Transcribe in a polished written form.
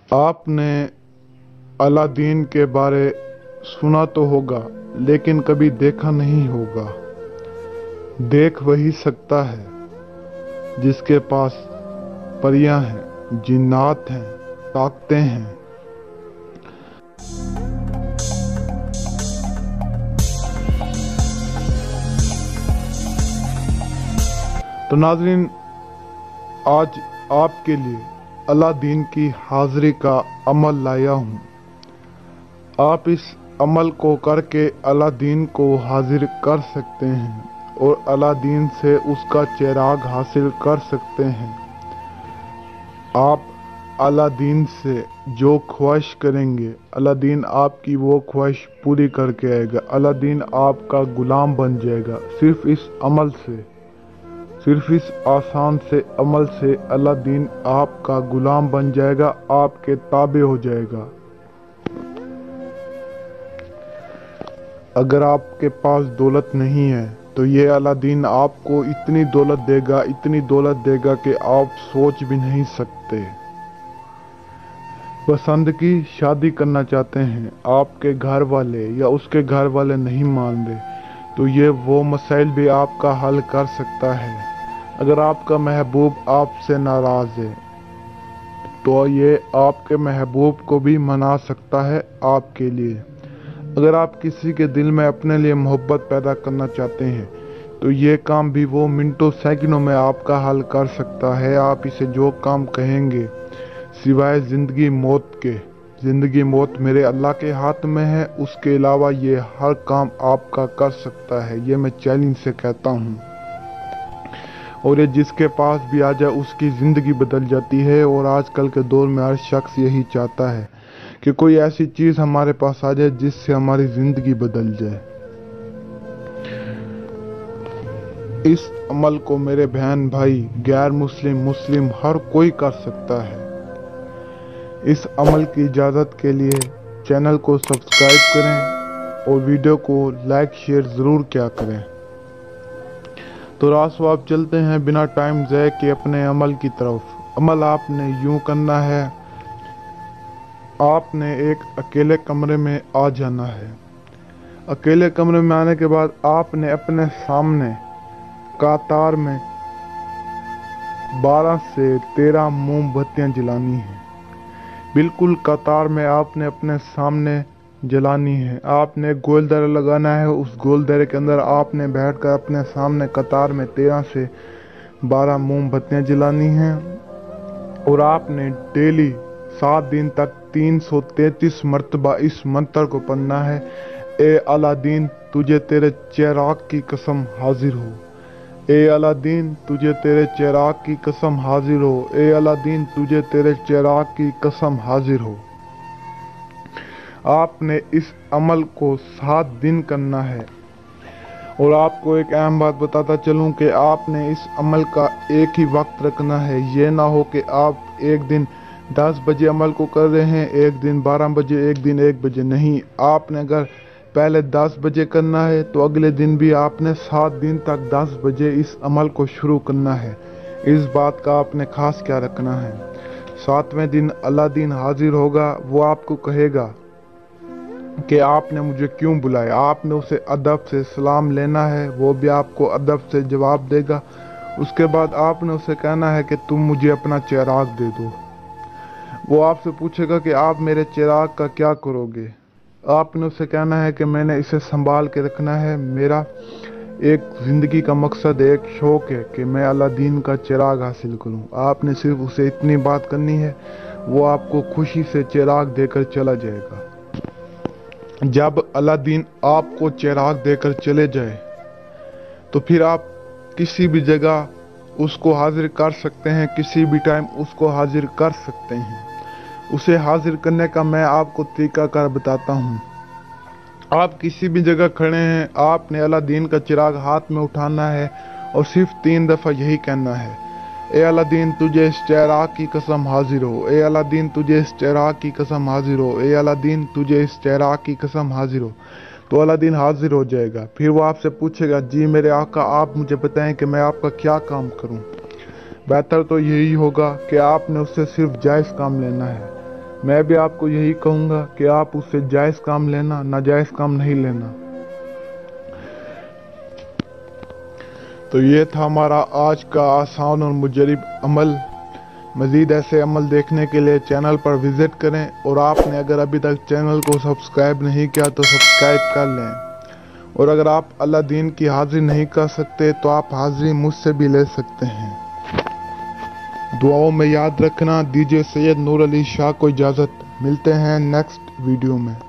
आपने अलादीन के बारे सुना तो होगा, लेकिन कभी देखा नहीं होगा। देख वही सकता है जिसके पास परियां हैं, जिन्नात हैं, ताकतें हैं। तो नाज़रीन, आज आपके लिए अलादीन की हाजिरी का अमल लाया हूँ। आप इस अमल को करके अलादीन को हाजिर कर सकते हैं और अलादीन से उसका चिराग हासिल कर सकते हैं। आप अलादीन से जो ख्वाहिश करेंगे, अलादीन आपकी वो ख्वाहिश पूरी करके आएगा। अलादीन आपका गुलाम बन जाएगा। सिर्फ इस अमल से, सिर्फ इस आसान से अमल से अलादीन आपका गुलाम बन जाएगा, आपके ताबे हो जाएगा। अगर आपके पास दौलत नहीं है तो ये अलादीन आपको इतनी दौलत देगा, इतनी दौलत देगा कि आप सोच भी नहीं सकते। पसंद की शादी करना चाहते हैं, आपके घर वाले या उसके घर वाले नहीं मान रहे, तो ये वो मसाइल भी आपका हल कर सकता है। अगर आपका महबूब आपसे नाराज है तो ये आपके महबूब को भी मना सकता है आपके लिए। अगर आप किसी के दिल में अपने लिए मोहब्बत पैदा करना चाहते हैं तो ये काम भी वो मिनटों सेकंडों में आपका हल कर सकता है। आप इसे जो काम कहेंगे, सिवाय जिंदगी मौत के, जिंदगी मौत मेरे अल्लाह के हाथ में है, उसके अलावा ये हर काम आपका कर सकता है। ये मैं चैलेंज से कहता हूँ। और ये जिसके पास भी आ जाए उसकी ज़िंदगी बदल जाती है। और आजकल के दौर में हर शख्स यही चाहता है कि कोई ऐसी चीज़ हमारे पास आ जाए जिससे हमारी ज़िंदगी बदल जाए। इस अमल को मेरे बहन भाई, गैर मुस्लिम, मुस्लिम हर कोई कर सकता है। इस अमल की इजाज़त के लिए चैनल को सब्सक्राइब करें और वीडियो को लाइक शेयर ज़रूर किया करें। तो रासो आप चलते हैं बिना टाइम ज़ाय के अपने अमल की तरफ। अमल आपने यूं करना है, आपने एक अकेले कमरे में आ जाना है। अकेले कमरे में आने के बाद आपने अपने सामने कतार में 12 से 13 मोमबत्तियां जलानी हैं। बिल्कुल कतार में आपने अपने सामने जलानी है। आपने गोल दायरा लगाना है। उस गोल दायरे के अंदर आपने बैठकर अपने सामने कतार में 13 से 12 मोमबत्तियां जलानी हैं। और आपने डेली 7 दिन तक 333 मरतबा इस मंत्र को पढ़ना है। ए अलादीन, तुझे तेरे चिराग की कसम हाजिर हो। ए अलादीन, तुझे तेरे चिराग की कसम हाजिर हो। ए अलादीन, तुझे तेरे चिराग की कसम हाजिर हो। आपने इस अमल को 7 दिन करना है। और आपको एक अहम बात बताता चलूं कि आपने इस अमल का एक ही वक्त रखना है। ये ना हो कि आप एक दिन 10 बजे अमल को कर रहे हैं, एक दिन 12 बजे, एक दिन 1 बजे। नहीं, आपने अगर पहले 10 बजे करना है तो अगले दिन भी आपने 7 दिन तक 10 बजे इस अमल को शुरू करना है। इस बात का आपने खास क्या रखना है। 7वें दिन अलादीन हाजिर होगा। वो आपको कहेगा कि आपने मुझे क्यों बुलाया। आपने उसे अदब से सलाम लेना है, वो भी आपको अदब से जवाब देगा। उसके बाद आपने उसे कहना है कि तुम मुझे अपना चिराग दे दो। वो आपसे पूछेगा कि आप मेरे चिराग का क्या करोगे। आपने उसे कहना है कि मैंने इसे संभाल के रखना है। मेरा एक ज़िंदगी का मकसद, एक शौक़ है कि मैं अलादीन का चिराग हासिल करूं। आपने सिर्फ उसे इतनी बात करनी है, वो आपको खुशी से चिराग देकर चला जाएगा। जब अलादीन आपको चिराग देकर चले जाए तो फिर आप किसी भी जगह उसको हाजिर कर सकते हैं, किसी भी टाइम उसको हाजिर कर सकते हैं। उसे हाजिर करने का मैं आपको तरीकाकार बताता हूँ। आप किसी भी जगह खड़े हैं, आपने अलादीन का चिराग हाथ में उठाना है और सिर्फ 3 दफ़ा यही कहना है, ए अलादीन, तुझे इस चिराग की कसम हाजिर हो। ए अलादीन, तुझे इस चिराग की कसम हाजिर हो। ए अलादीन, तुझे इस चिराग की कसम हाजिर हो। तो अलादीन हाजिर हो जाएगा। फिर वो आपसे पूछेगा, जी मेरे आका, आप मुझे बताएं कि मैं आपका क्या काम करूं। बेहतर तो यही होगा कि आपने उससे सिर्फ जायज़ काम लेना है। मैं भी आपको यही कहूँगा कि आप उससे जायज़ काम लेना, नाजायज़ काम नहीं लेना। तो ये था हमारा आज का आसान और मुजरिब अमल। मज़ीद ऐसे अमल देखने के लिए चैनल पर विज़िट करें, और आपने अगर अभी तक चैनल को सब्सक्राइब नहीं किया तो सब्सक्राइब कर लें। और अगर आप अल्लाह दीन की हाज़िरी नहीं कर सकते तो आप हाज़िरी मुझसे भी ले सकते हैं। दुआओं में याद रखना। दीजिए सैयद नूर अली शाह को इजाज़त। मिलते हैं नेक्स्ट वीडियो में।